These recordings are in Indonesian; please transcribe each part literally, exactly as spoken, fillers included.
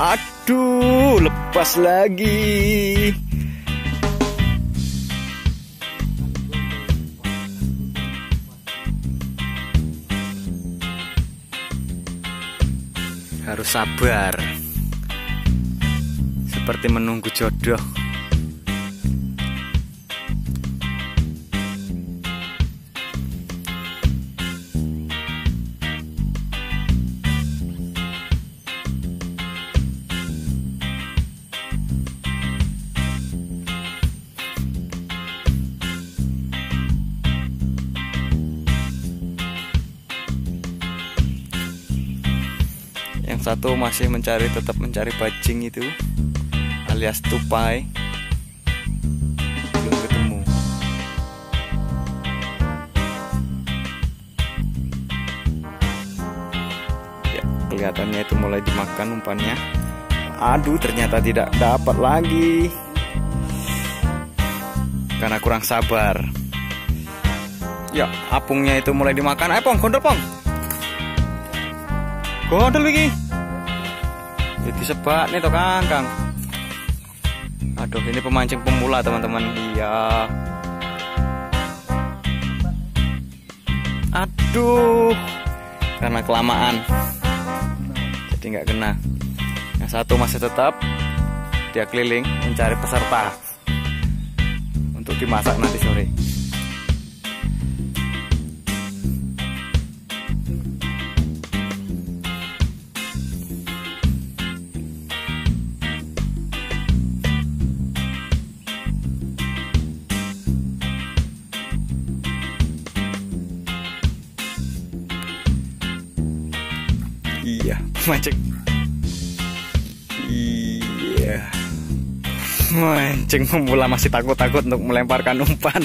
Aduh, lepas lagi. Harus sabar, seperti menunggu jodoh. Yang satu masih mencari, tetap mencari bajing itu alias tupai, belum ketemu. Ya, kelihatannya itu mulai dimakan umpannya. Aduh, ternyata tidak dapat lagi karena kurang sabar. Ya, apungnya itu mulai dimakan. Ayo Pong, gondol Pong, gondol lagi. Jadi sebak nih toh Kang. Aduh, ini pemancing pemula teman-teman. Iya. Aduh, karena kelamaan jadi nggak kena. Yang satu masih tetap dia keliling mencari peserta untuk dimasak nanti sore. Iya, mancing. Iya, mancing pemula masih takut-takut untuk melemparkan umpan.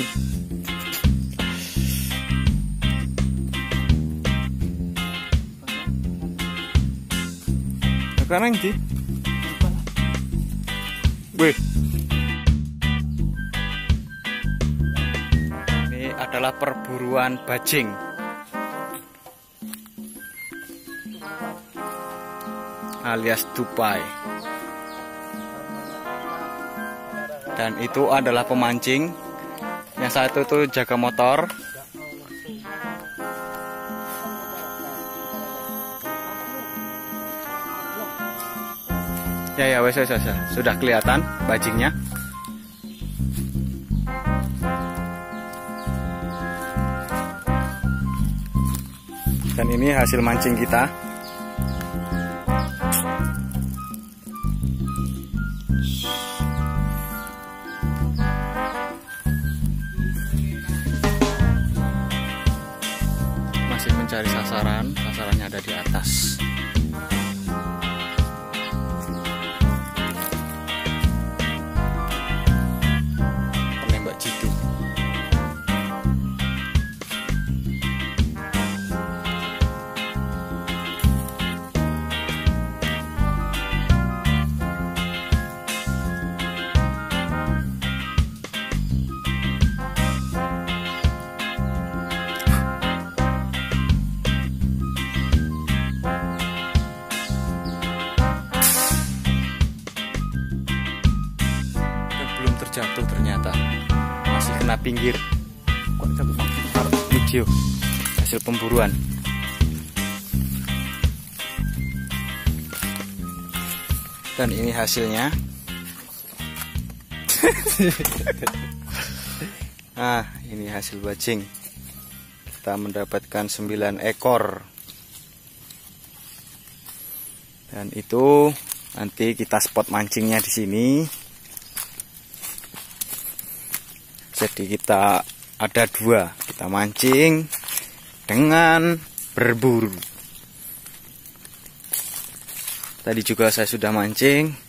Sekarang sih, wih, ini adalah perburuan bajing. Alias tupai. Dan itu adalah pemancing. Yang satu itu jaga motor. Ya ya wes wes wes, sudah kelihatan bajingnya. Dan ini hasil mancing kita. Masih mencari sasaran, sasarannya ada di atas. Penembak jitu. Jatuh ternyata masih kena pinggir. Kok jatuh video hasil pemburuan. Dan ini hasilnya. Nah, ini hasil bajing. Kita mendapatkan sembilan ekor. Dan itu nanti kita spot mancingnya di sini. Jadi kita ada dua, kita mancing dengan berburu. Tadi juga saya sudah mancing.